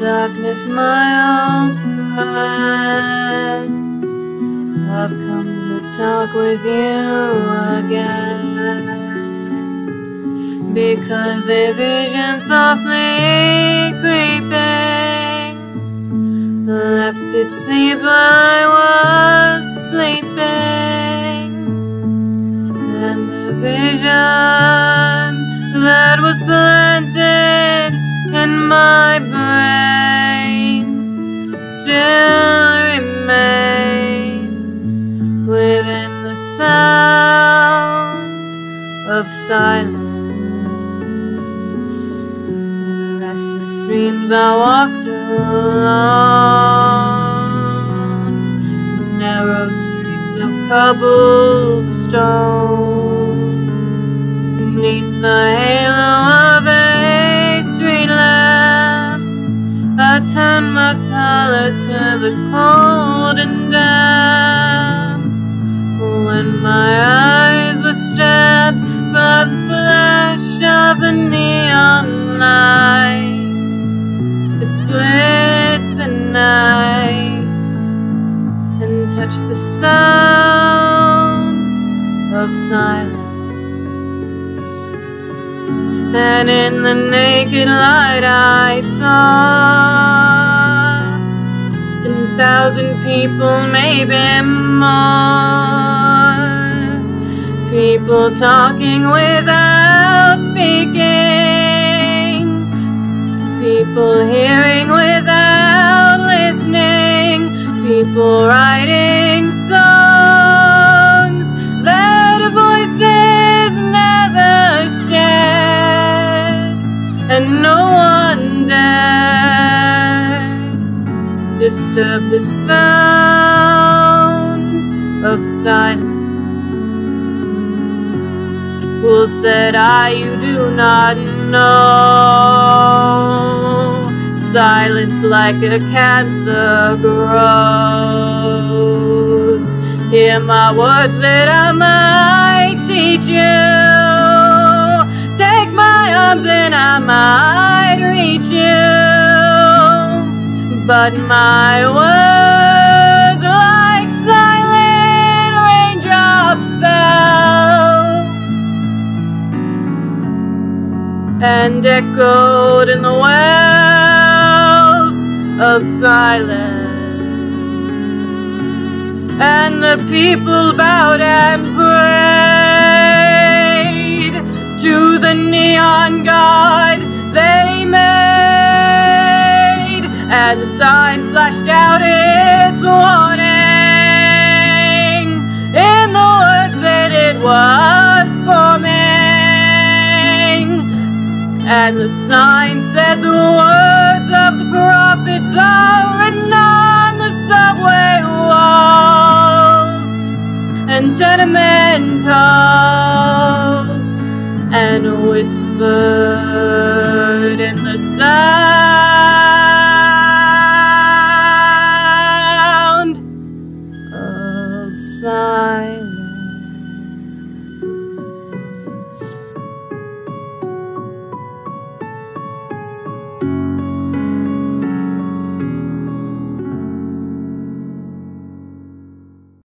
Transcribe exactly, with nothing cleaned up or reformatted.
darkness, my old friend, I've come to talk with you again, because a vision softly creeping left its seeds while I was sleeping, and the vision that was planted in my brain still remains within the sound of silence. In restless dreams I walked alone, narrow streets of cobblestone, beneath the halo of a street lamp. I turned my collar to the cold and damp, when my eyes were stabbed by the flash of a neon light. It split the night and touched the sound of silence. And in the naked light I saw ten thousand people, maybe more, people talking without speaking, people hearing without listening, people writing songs that voices never shared, and no one dared disturb the sound of silence. Fool, said I, you do not know, silence like a cancer grows. Hear my words that I might teach you, take my arms and I might reach you, but my words like silent raindrops fell and echoed in the wells of silence. And the people bowed and prayed to the neon god they made, and the sign flashed out its warning in the words that it was forming. And the sign said, the words of the prophets are written on the subway walls and tenement halls, and whispered in the sound of silence.